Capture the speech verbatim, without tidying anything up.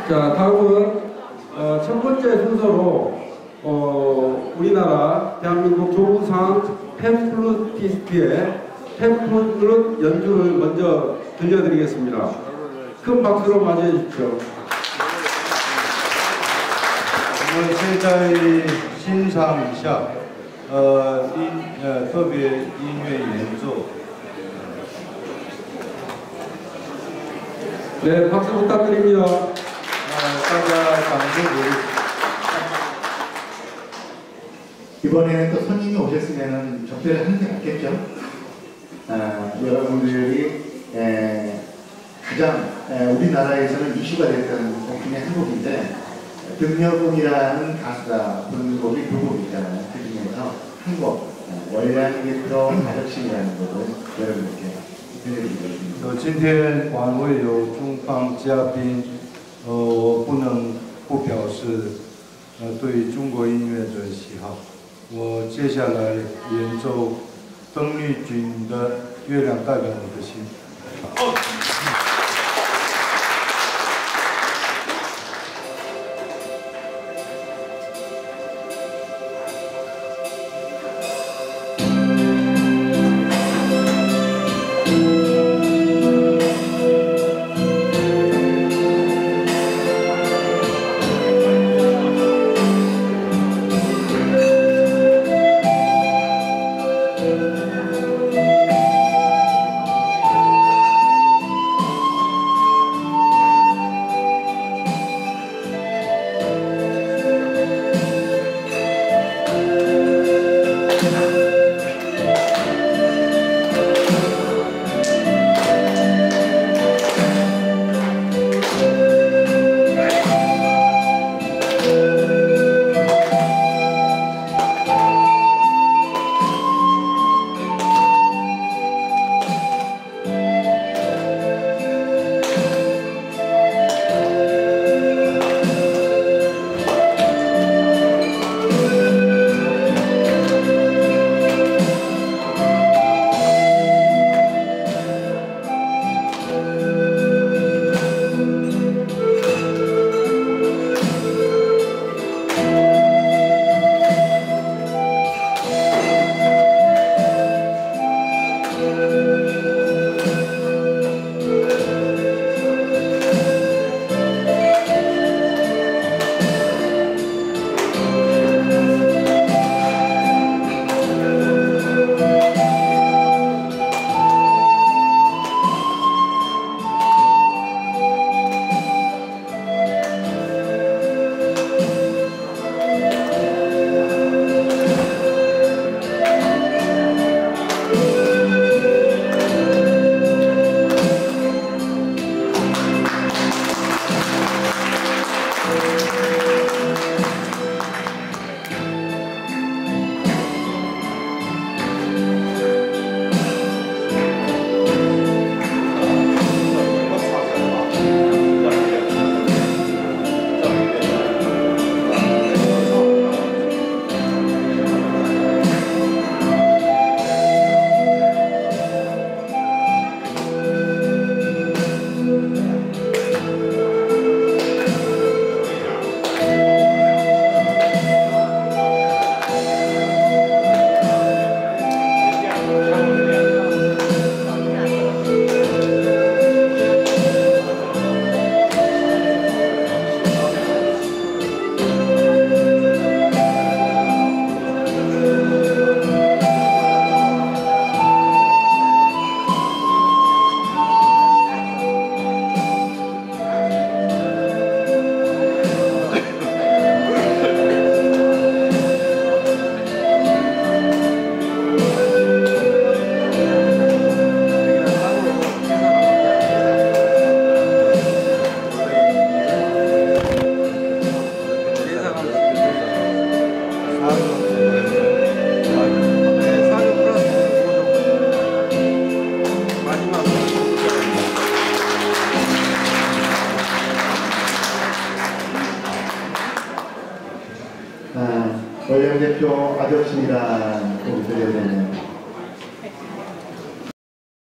자, 다음은 어, 첫 번째 순서로 어, 우리나라 대한민국 조부상 펜플루티스트의 펜플룻 연주를 먼저 들려드리겠습니다. 큰 박수로 맞이해 주십시오. 我们现在欣赏一下，呃，音呃特别音乐演奏。 네, 박수 부탁드립니다. 이번에는 또 손님이 오셨으면 적절한 게 없겠죠. 아, 여러분들이 에, 가장 에, 우리나라에서는 이슈가 됐던 곡 중에 한 곡인데 등려군이라는 가수가 부르는 곡이 두 곡 있잖아요. 그 중에서 한 곡, 월량기pro 가족심이라는 곡을 여러분께 呃，今天晚会有中方嘉宾，呃，我不能不表示，呃，对中国音乐的喜好。我接下来演奏邓丽君的《月亮代表我的心》。哦 원령 대표 아저씨라는 곡을 들려드리는